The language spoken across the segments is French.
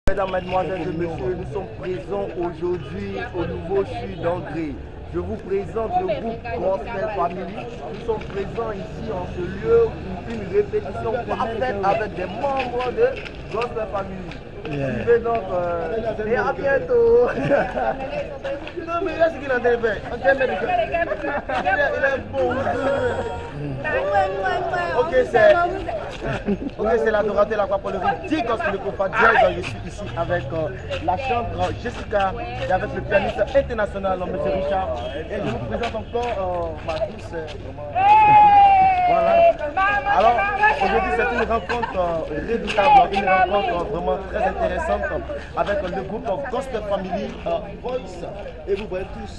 Mesdames, Mesdemoiselles et Messieurs, nous sommes présents aujourd'hui au nouveau CHU d'André. Je vous présente le groupe Gospel Family. Nous sommes présents ici en ce lieu pour une répétition parfaite avec des membres de Gospel Family. Suivez donc et à bientôt. Non mais là c'est qu'il a fait. Il est beau. Ok, c'est l'adorateur de l'aquapolerie Digos le Copa Jazz. Je suis ici avec la chanteuse Jessica et avec le pianiste international, M. Richard. Et je vous présente encore ma douce. Voilà. Alors, aujourd'hui, c'est une rencontre redoutable, une rencontre vraiment très intéressante avec le groupe Gospel Family Voice. Et vous voyez tous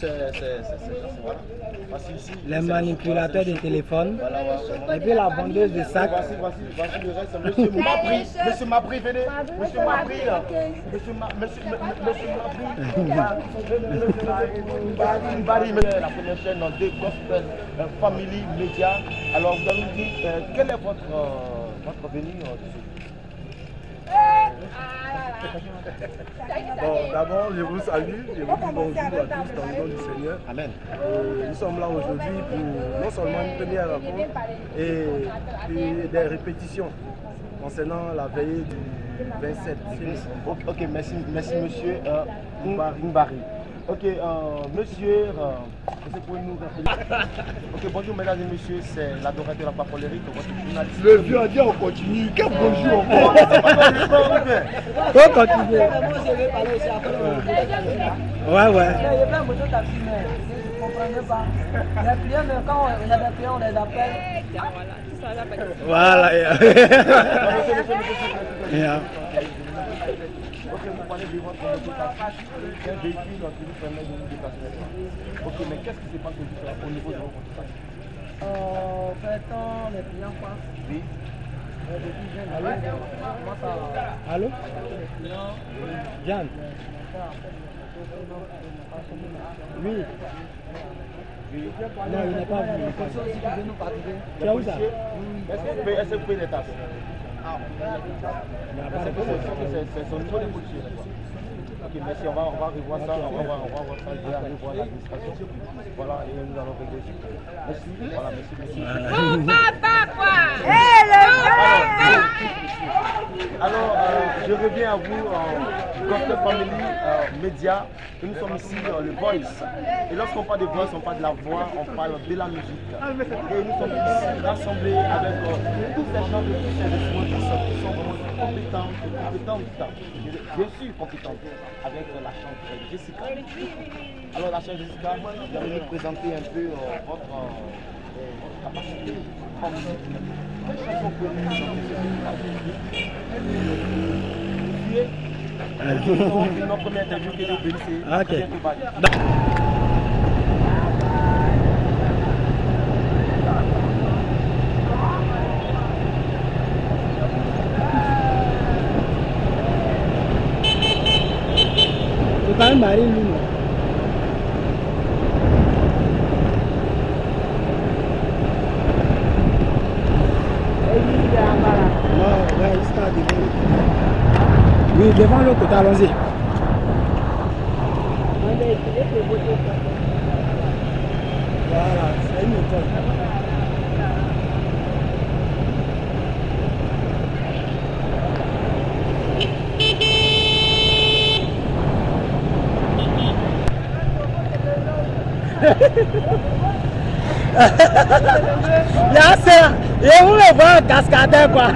ici, les manipulateurs de téléphone, voilà, et puis la vendeuse de sacs. Voici le reste. Monsieur Mabri, venez. Monsieur Mabri, la première chaîne de Gospel Family Media. Alors, vous allez nous dire quel est votre venue Bon, d'abord, je vous salue, je vous dis bonjour à tous dans le nom du Seigneur. Amen. Nous sommes là aujourd'hui pour non seulement une première rencontre et des répétitions concernant la veillée du 27. Ok, merci monsieur Mbari. Ok, monsieur, est-ce que vous pouvez nous rappeler? Ok, bonjour mesdames et messieurs, c'est l'adorateur de la papolerie, votre journaliste. Le vieux a dit on continue, quel bonjour. On continue. Moi je vais parler aussi après. Ouais. Il y a plein de motos taxi, mais je ne comprenais pas. Les clients, mais quand il y a des clients, on les appelle. Voilà. Ok, vous parlez de votre mototaxi, quel véhicule qui vous permet de vous déplacer? Ok, mais qu'est-ce qui se passe au niveau de votre mototaxi? Fait-on les clients passent. Oui. Allô? Jean? Oui. Non, il n'est pas venu. Tu as où ça? Est-ce que vous payez les taxes? C'est au niveau des policiers. Ok, merci, on va revoir ça, on va voir ça, je vais aller voir l'administration. Voilà, et nous allons régler ça. Merci, voilà, merci. Alors, je reviens à vous, Gospel Family Media. Nous sommes ici, le Voice. Et lorsqu'on parle de Voice, on parle de la voix, on parle de la musique. Et nous sommes ici rassemblés avec tous ces gens de tous ces instruments qui sont vraiment compétentes, bien sûr compétentes, avec la chanteuse Jessica. Alors, la chanteuse Jessica, vous allez nous présenter un peu votre capacité en musique. Quelle chanson pouvez-vous nous chanter? On fait notre première interview qui est obéissée. Ok. C'est pas un mari, lui. Non, ouais, il sera devant. Oui, devant l'autre côté, allons-y. Voilà, c'est une école. Là, c'est... Et vous le voyez cascadeur, quoi.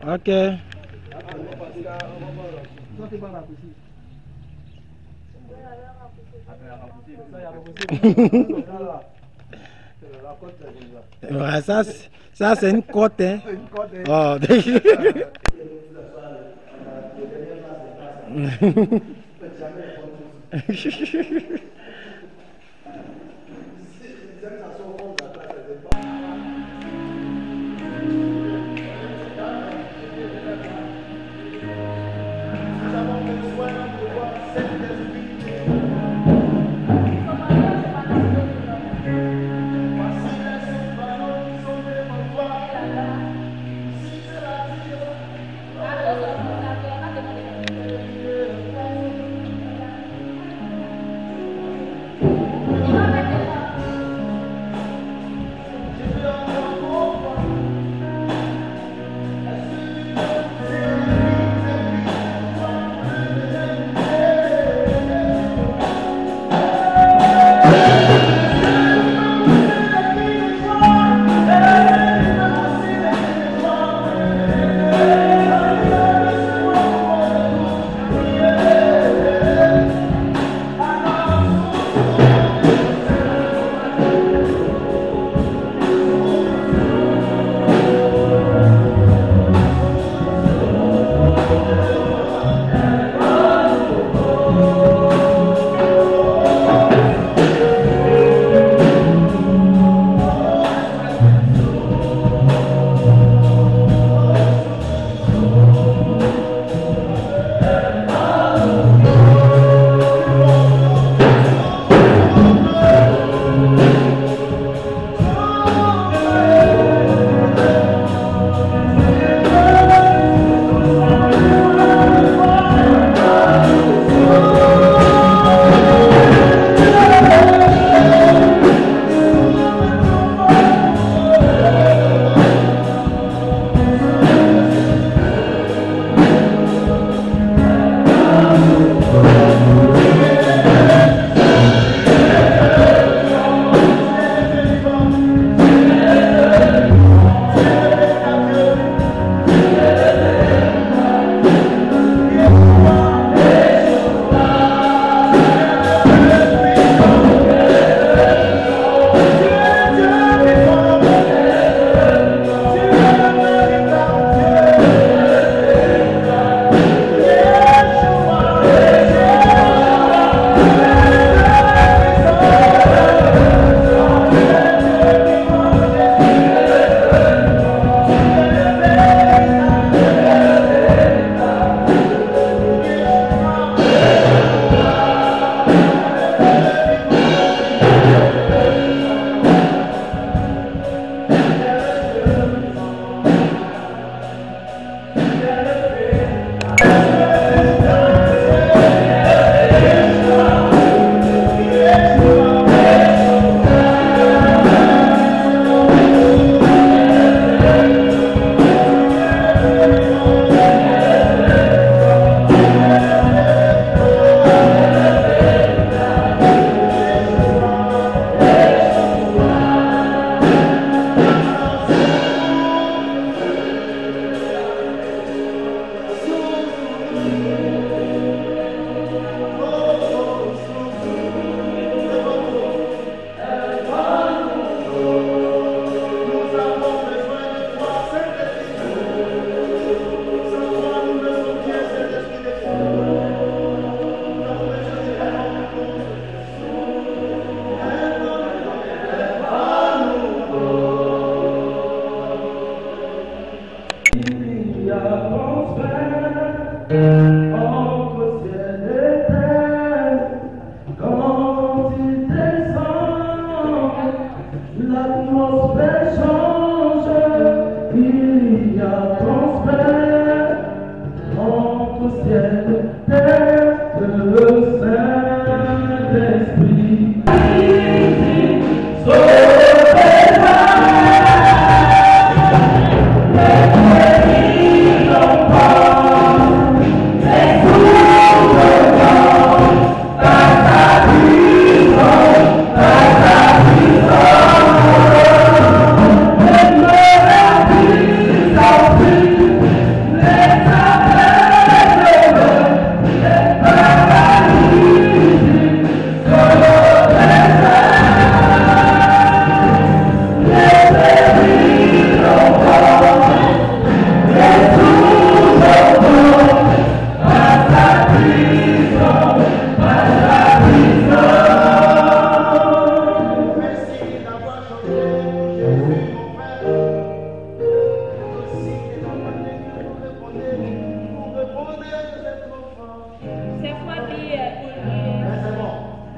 Ok. Ouais, ça c'est une côte. Hein. Oh.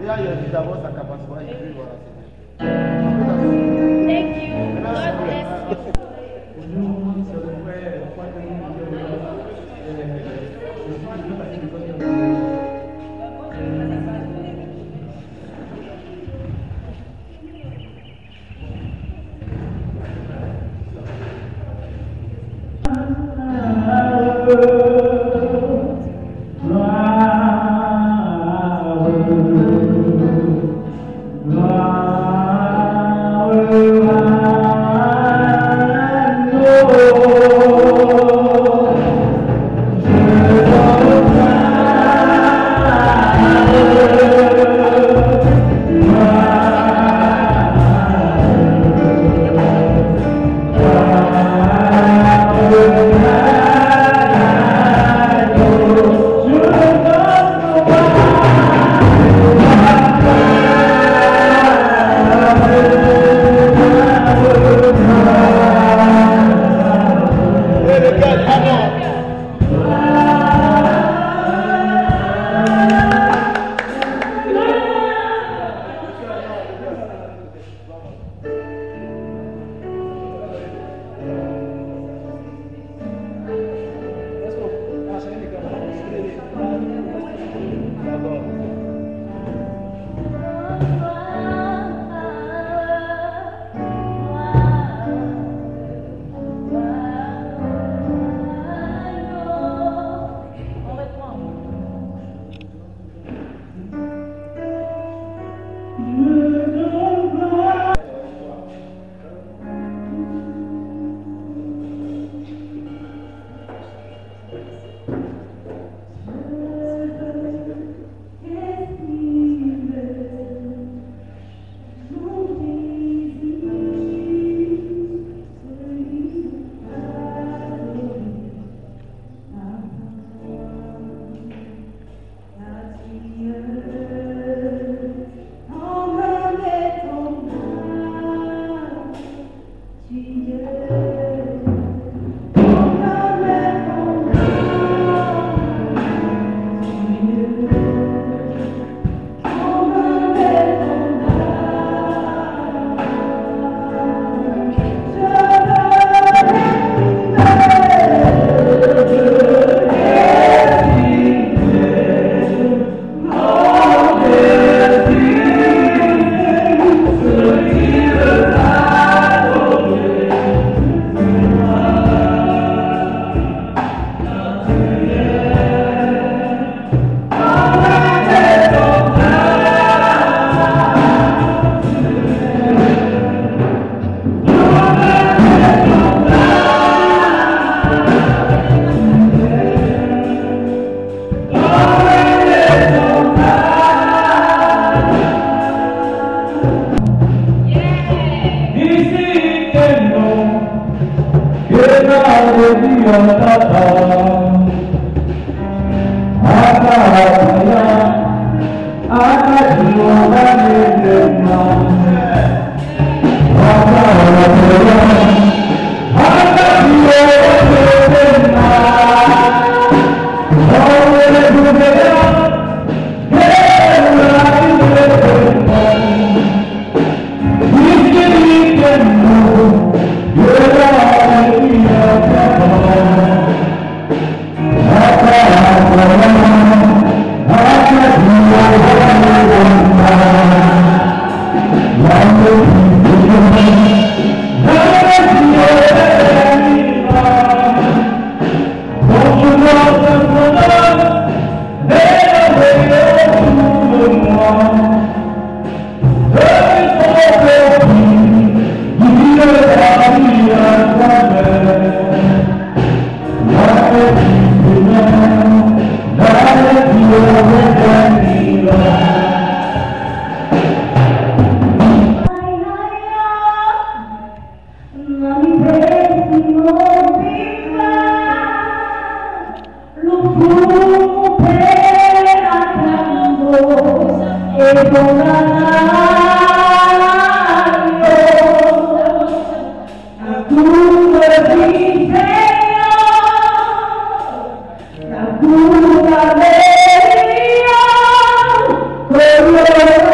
Média, il a vu d'abord sa capacité. Et puis voilà. Thank you. God bless you. Hallelujah.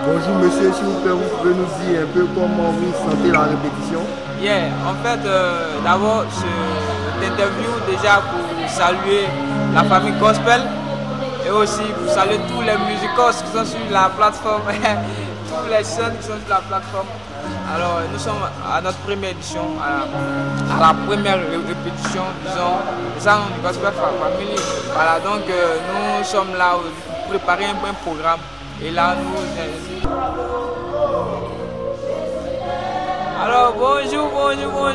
Bonjour monsieur, s'il vous plaît, vous pouvez nous dire un peu comment vous sentez la répétition? En fait, d'abord, cette interview déjà pour saluer la famille Gospel et aussi pour saluer tous les musicos qui sont sur la plateforme, tous les jeunes qui sont sur la plateforme. Alors, nous sommes à notre première édition, à la première répétition, disons, des Salons du Gospel Family. Voilà, donc nous sommes là pour préparer un bon programme. Et là, nous... Alors, bonjour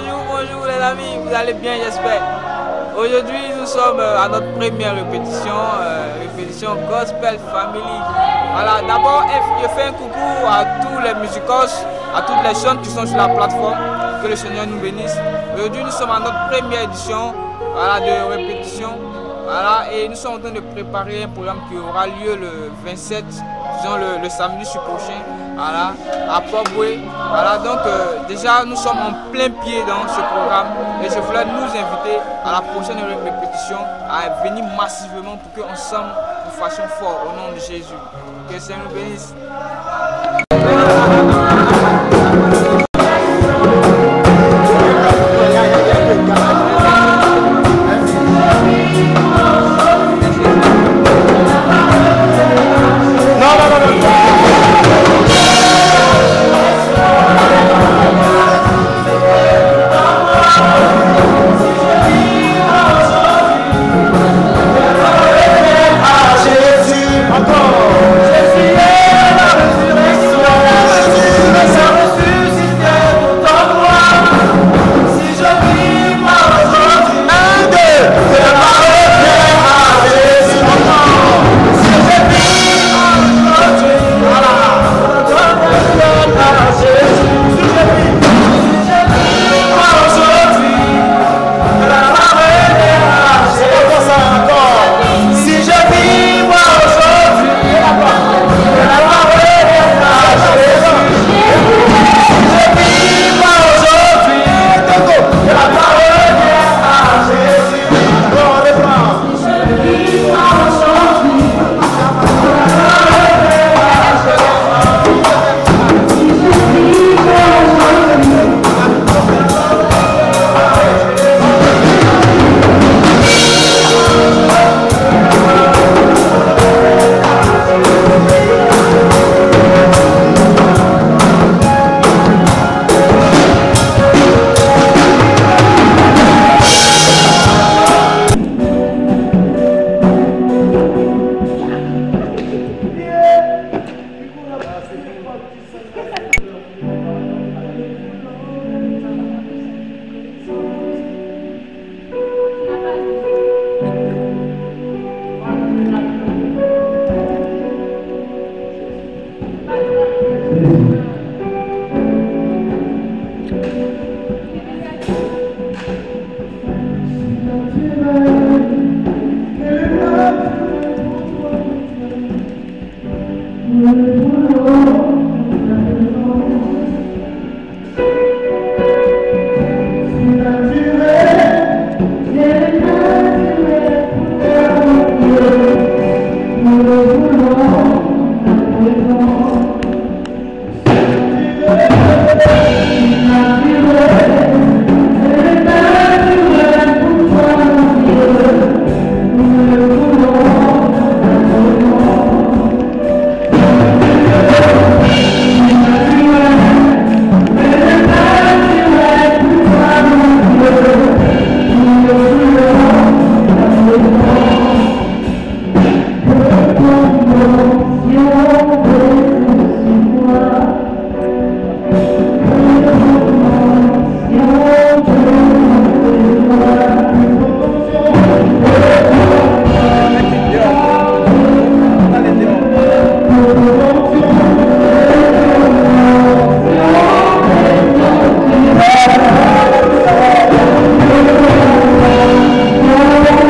les amis, vous allez bien, j'espère. Aujourd'hui, nous sommes à notre première répétition, répétition Gospel Family. Voilà, d'abord, je fais un coucou à tous les musicos, à toutes les jeunes qui sont sur la plateforme, que le Seigneur nous bénisse. Aujourd'hui, nous sommes à notre première édition, voilà, de répétition. Voilà, et nous sommes en train de préparer un programme qui aura lieu le 27, disons le samedi prochain, voilà, à Port-Boué. Voilà, donc déjà nous sommes en plein pied dans ce programme et je voulais nous inviter à la prochaine répétition à venir massivement pour qu'ensemble nous fassions fort au nom de Jésus. Que le Seigneur nous bénisse.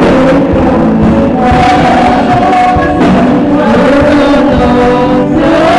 Yeah.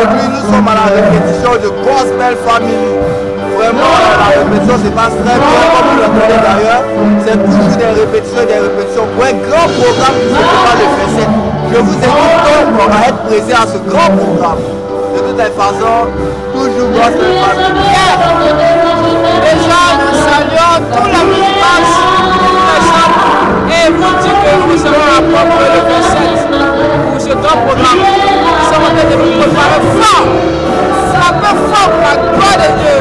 Aujourd'hui, nous sommes à la répétition de Gospel Family. Vraiment, la répétition se passe très bien, comme vous l'entendez d'ailleurs. C'est toujours des répétitions pour un grand programme qui se prépare le 27. Je vous invite donc à être présent à ce grand programme. De toutes les façons, toujours Gospel Family. Déjà, nous saluons tous les villages, toutes les chambres, et vous dire que nous serons à propos le 27 pour ce grand programme. Nous sommes en train de nous préparer fort, un peu fort pour la gloire de Dieu.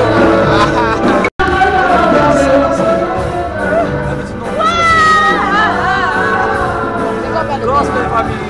Gospel Family.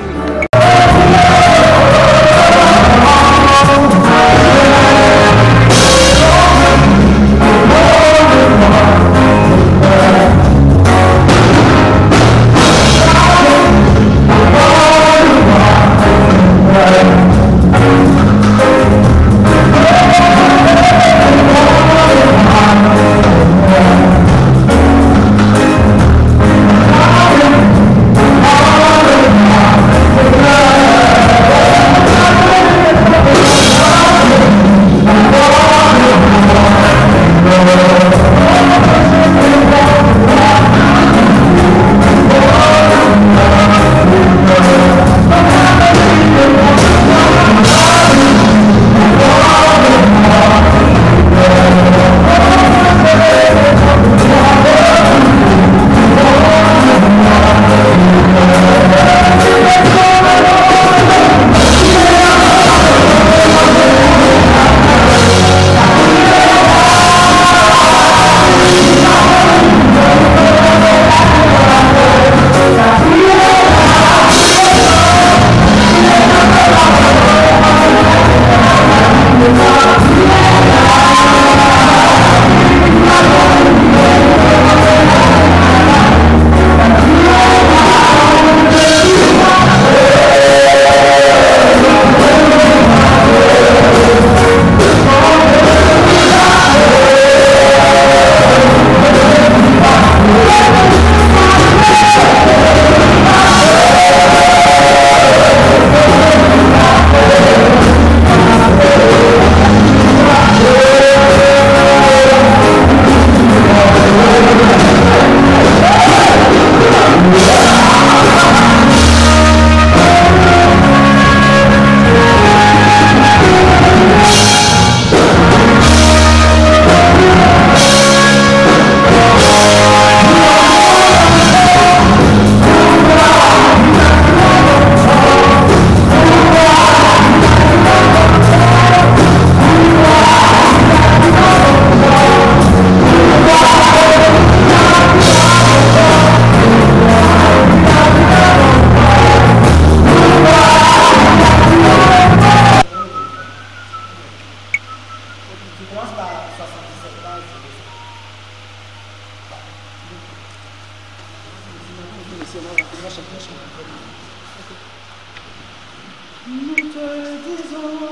Nous te disons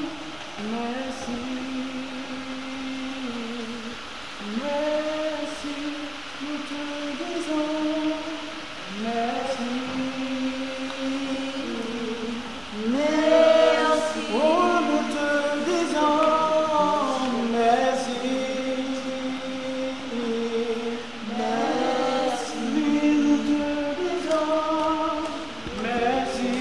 merci, merci, nous te disons merci, merci, oh nous te disons merci, merci, nous te disons merci.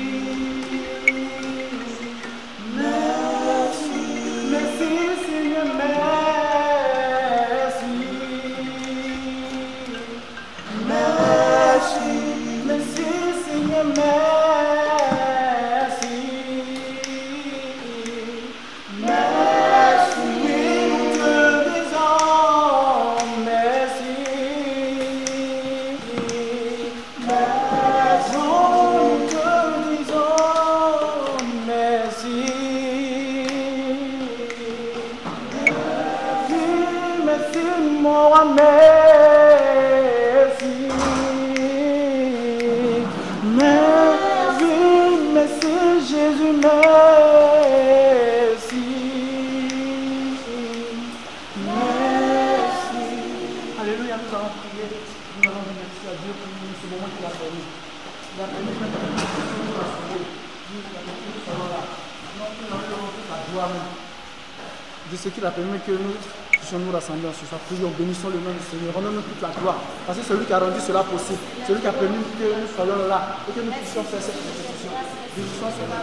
Alléluia, nous allons prier. Nous allons remercier à Dieu pour ce moment qu'il a permis. Il a permis de mettre la là. de ce qu'il a permis que nous puissions nous rassembler en ce soir. Prions, bénissons le nom du Seigneur, rendons-nous toute la gloire. Parce que c'est lui qui a rendu cela possible, c'est lui qui a permis que nous soyons là et que nous puissions faire cette répétition. Bénissons cela.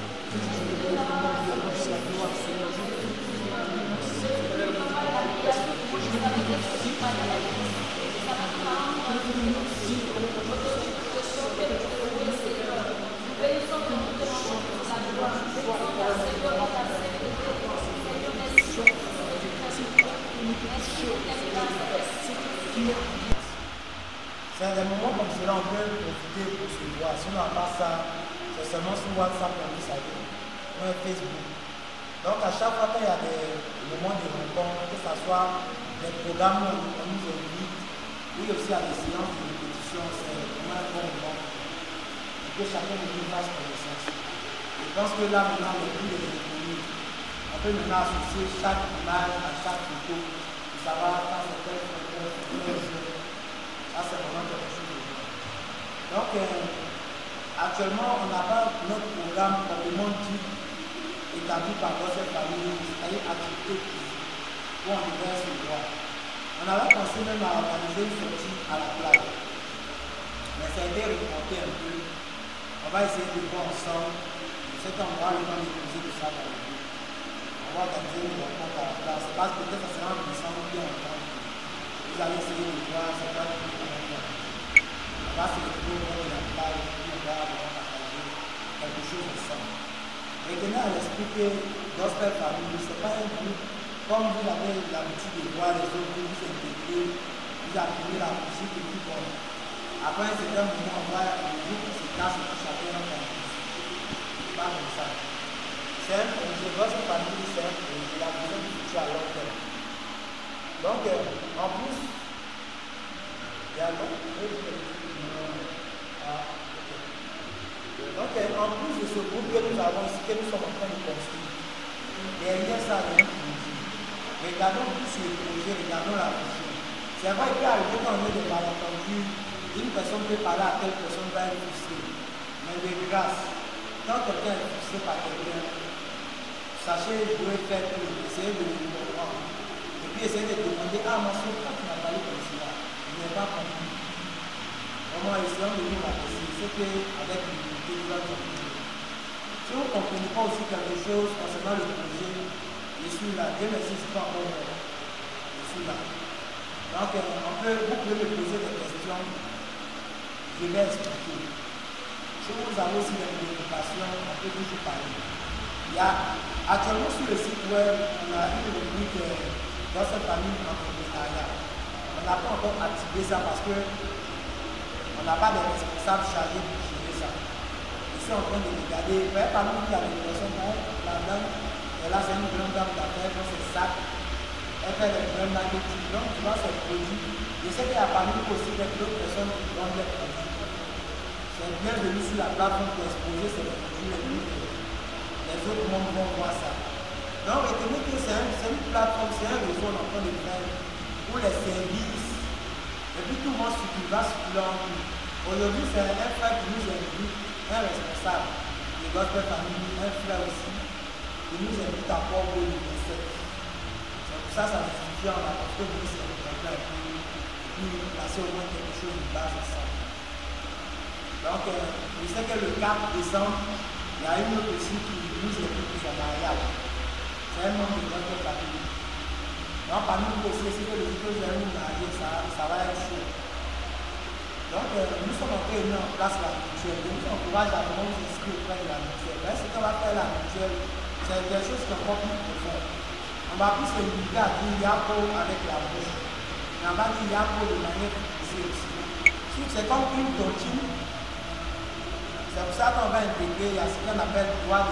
C'est des moments comme cela, on peut profiter pour se voir. Si on n'a pas ça, c'est seulement sur WhatsApp qu'on peut savoir, ou Facebook. Donc à chaque fois qu'il y a des moments de rencontre, que ce soit des programmes où on nous invite, ou aussi à des séances de répétition, c'est vraiment un bon moment. Et que chacun de nous fasse connaissance. Je pense que là maintenant, on est plus de l'économie. On peut maintenant associer chaque image à chaque photo. Pour savoir quand c'est tel, ça c'est vraiment quelque chose de bien. Donc actuellement, on n'a pas notre programme complètement dit établi par cette famille, c'est-à-dire activité physique, où on devrait se voir. On avait pensé même à organiser une sortie à la plage. Mais ça a été reporté un peu. On va essayer de voir ensemble. Cet endroit, le temps de poser de ça dans le but. On va organiser une rencontre à la plage. C'est parce que peut-être ça sera en décembre bien entendu. Vous allez essayer de voir, c'est pas tout le monde. On va se retrouver au bord de la plage, puis on va partager quelque chose ensemble. Retenez à l'esprit que Gospel Family, ce n'est pas un groupe comme vous avez l'habitude de voir les autres, vous intégrez, vous apprenez la musique et puis bon. Après un certain moment, on voit le groupe qui se casse et puis chacun dans son musique. C'est pas comme ça. C'est un projet, Gospel Family, c'est un projet, la vision du futur à long terme. Donc, en plus, il y a donc, donc, en plus de ce groupe que nous avons ici, que nous sommes en train de construire, derrière ça, il y a un projet. Regardons plus le projet, regardons la vision. C'est vrai qu'il peut arriver quand on est des malentendus, une personne peut parler à telle personne, va être frustrée. Mais de grâce, quand quelqu'un est frustré par quelqu'un, sachez, je dois faire tout, essayer de le comprendre. Et puis essayer de demander, ah, ma soeur, quand tu m'as parlé comme cela, je n'ai pas compris. Comment essayons de nous apprécier, c'est qu'avec l'unité, nous allons comprendre. Si vous ne comprenez pas aussi quelque chose concernant le projet, je suis là, Dieu merci, je ne suis pas encore là. Je suis là. Donc, vous pouvez me poser des questions, je vais expliquer. Si vous avez aussi des préoccupations, on peut toujours parler. Il y a, actuellement sur le site web, on a une rubrique dans cette famille entrepreneuriat. On n'a pas encore activé ça parce que on n'a pas de responsables chargés pour gérer ça. Je suis en train de regarder. Vous voyez, parmi nous, il y a des personnes, la dame, elle a c'est une grande dame d'affaires, dans ses sacs. Elle fait des grands marketing, donc tu vois ses produits. Je sais qu'il y a parmi nous aussi d'autres personnes qui vendent des produits. C'est bienvenu sur la plateforme pour exposer ces produits. Les autres membres vont voir ça. Donc, retenez que c'est une plateforme, c'est un réseau en train de faire pour les services. Et puis tout le monde va circuler en tout. Aujourd'hui, c'est un frère qui nous invite, un responsable de Gospel Family, un frère aussi, qui nous invite à Port-Beau le 27. C'est pour ça que ça justifie en apportant de ces problèmes et puis passer au moins quelque chose de base à ça. Donc, je sais que le 4 décembre, il y a une autre aussi qui nous invite pour son mariage. C'est un membre de Gospel Family. Donc, parmi nous aussi, si vous voulez que vous allez nous marier, ça va être chaud. Donc, nous sommes en train de mettre en place la mutuelle. Nous encourageons à vraiment vous inscrire auprès de la mutuelle. Mais ce qu'on va faire la mutuelle, c'est des choses qui sont encore plus profondes. On va plus se limiter à dire Yapo avec la bouche. Mais on va dire Yapo de manière fixée aussi. C'est comme une tontine. C'est pour ça qu'on va intégrer, il y a ce qu'on appelle droit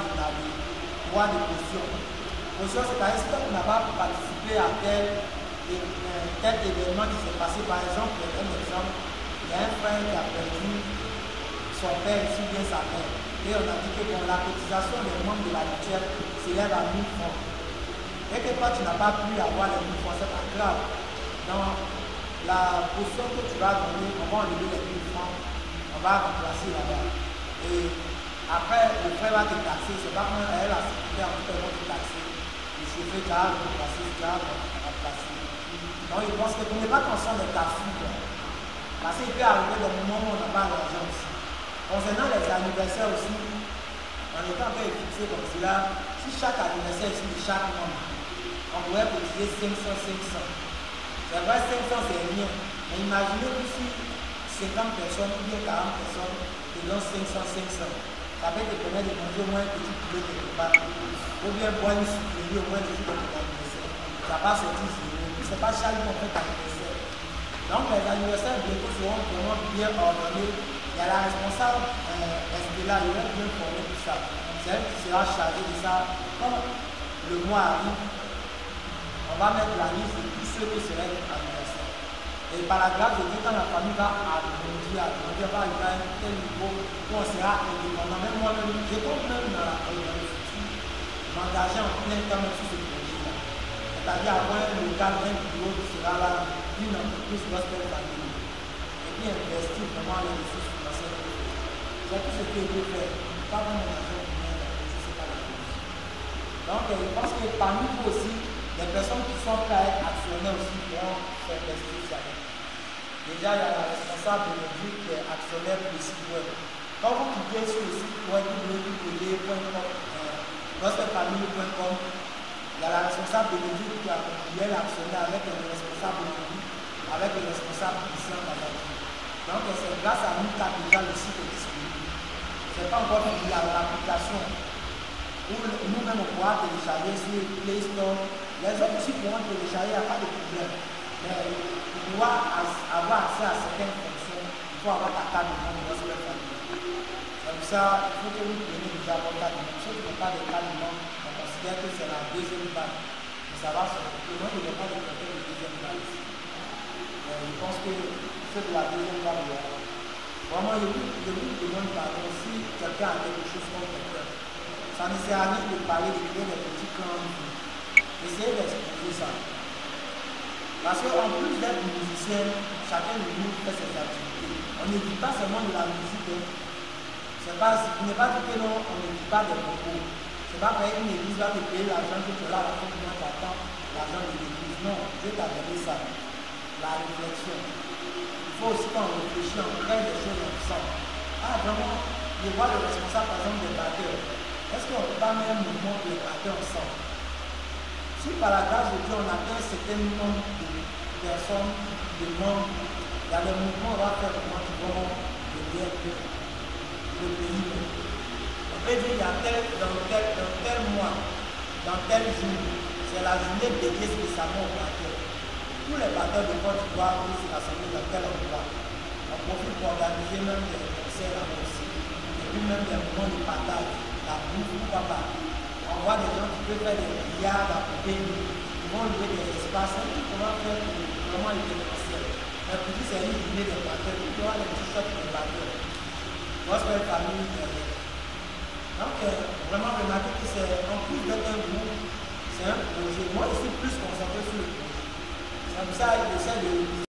de caution. Caution, c'est-à-dire si on n'a pas participé à tel événement qui s'est passé, par exemple, un exemple, il y a un frère qui a perdu son père, ici bien sa mère. Et on a dit que bon, la cotisation des membres de la mutuelle s'élève à 1000 francs. Et que toi, tu n'as pas pu avoir les 1000 francs, c'est pas grave. Donc, la caution que tu vas donner, on va enlever les 1000 francs, on va remplacer là-bas. Et après, le frère va te taxer, c'est pas comme elle a sécurité en tout cas, te taxer. je fais déjà remplacer, déjà remplacer. Donc je pense que tu n'es pas conscient de ta fille. Parce qu'il peut arriver dans le moment où on n'a pas l'argent aussi. Concernant les anniversaires aussi, en étant un peu fixé comme cela, si chaque anniversaire ici de chaque membre, on pourrait cotiser 500. C'est vrai, 500 c'est rien. Mais imaginez que si 50 personnes ou bien 40 personnes te donnent 500, ça peut te permettre de manger au moins un petit kilo quelque part. Ou bien boire une sucrerie au moins le jour de ton anniversaire. Ça va sortir zéro. Ce n'est pas chaque jour qu'on fait anniversaire. Donc les anniversaires bientôt seront vraiment bien ordonnés. Il y a la responsable Estella, il va bien former tout ça. C'est elle qui sera chargée de ça. Quand le mois arrive, on va mettre la liste de tous ceux qui seraient anniversaires. Et par la grâce de Dieu, quand la famille va agrandir, va arriver à un tel niveau où on sera indépendant. Même moi-même, je compte même dans le futur m'engager en plein temps sur ce projet-là. C'est-à-dire avoir un local, un bureau qui sera là, une entreprise gospel family. Et puis investir vraiment les ressources financières. C'est tout ce que je veux faire. Pas vraiment l'argent qui vient d'investir, c'est pas la chose. Donc je pense que parmi vous aussi, les personnes qui sont prêtes à être actionnaires aussi vont s'investir sur ça. Déjà, il y a la responsable de l'équipe qui est actionnaire pour le site web. Quand vous cliquez sur le site web gospelfamily.com, il y a la responsable de l'équipe qui a publié l'actionnaire avec le responsable de l'équipe, avec le responsable Christian Kazaki. Donc, c'est grâce à nous qu'a déjà le site est disponible. Ce n'est pas encore fini, il y a l'application où nous-mêmes on pourra télécharger sur Play Store. Les autres aussi pourront télécharger, il n'y a pas de problème. Mais pour pouvoir avoir accès à certaines fonctions, il faut avoir ta carte de membre de Gospel Family. Comme ça, il faut que vous preniez déjà votre carte de membre. Ceux qui n'ont pas de carte de membre, on considère que c'est la deuxième vague. Mais ça va sortir. Moi, je n'ai pas de compter de deuxième vague ici. Je pense que ceux de la deuxième vague, vraiment, je vous demande pardon si quelqu'un a quelque chose contre quelqu'un. Ça ne sert à rien de parler de créer des petits clans. Essayez d'exposer ça. Parce qu'en plus d'être musicien, chacun de nous fait ses activités. On ne dit pas seulement de la musique. Ce n'est pas dit que non, on ne dit pas des propos. Ce n'est pas qu'une église va te payer l'argent que tu as là, à la fin du mois, tu attends l'argent de l'église. Non, Dieu t'a donné ça. La réflexion. Il faut aussi qu'on réfléchisse, on crée des choses ensemble. Ah, vraiment, je vois le responsable, par exemple, des batteurs. Est-ce qu'on ne peut pas mettre un mouvement pour les batteurs ensemble? Si par la grâce de Dieu, on atteint un certain nombre de personnes, de membres, il y a des mouvements, on va faire vraiment qui vont aider le pays. On peut dire qu'il y a dans tel mois, dans tel jour, c'est la journée dédiée spécialement aux batteurs. Tous les batteurs de Côte d'Ivoire vont se rassembler dans tel endroit. On profite pour organiser même des concerts là aussi. Et puis même des moments de partage, la bouffe, pourquoi pas. On voit des gens qui peuvent faire des milliards à côté de nous. Ils vont louer des espaces. C'est tout qu'on va faire pour vraiment l'événementiel. Mais pour dire c'est une journée des batteurs, il y aura les t-shirts des batteurs. Gospel Family. Donc, vraiment remarquez que c'est en plus d'être un groupe, c'est un projet. Moi, je suis plus concentré sur le projet. C'est comme ça, j'essaie de